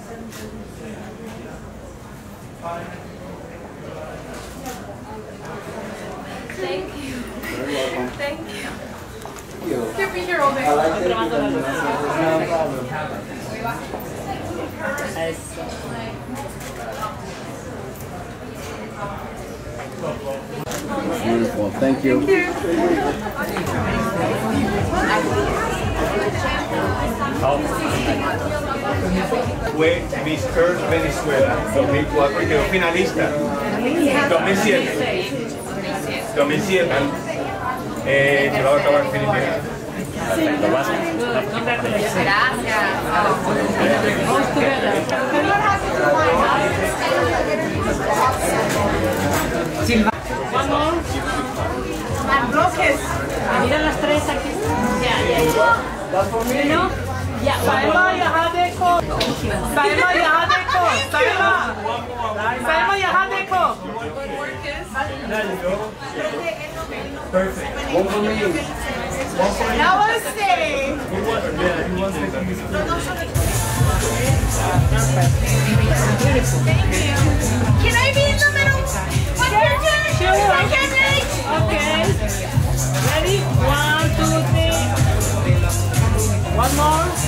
Thank you. Thank you. Can't be here all day. I like it. No problem. Beautiful. Thank you. Fue Miss Earth Venezuela 2004 y quedó finalista 2007. 2007. Llevado a cabo en Filipinas. Bloques. Mira las tres aquí. ¿No? Ya. Saima, यहाँ देखो. Saima, यहाँ देखो. Saima. Saima, यहाँ देखो. Perfect. One for me. Namaste. Thank you. Can I be in the middle? One picture? Sure. Second page? Okay. Ready? 1, 2, 3. One more.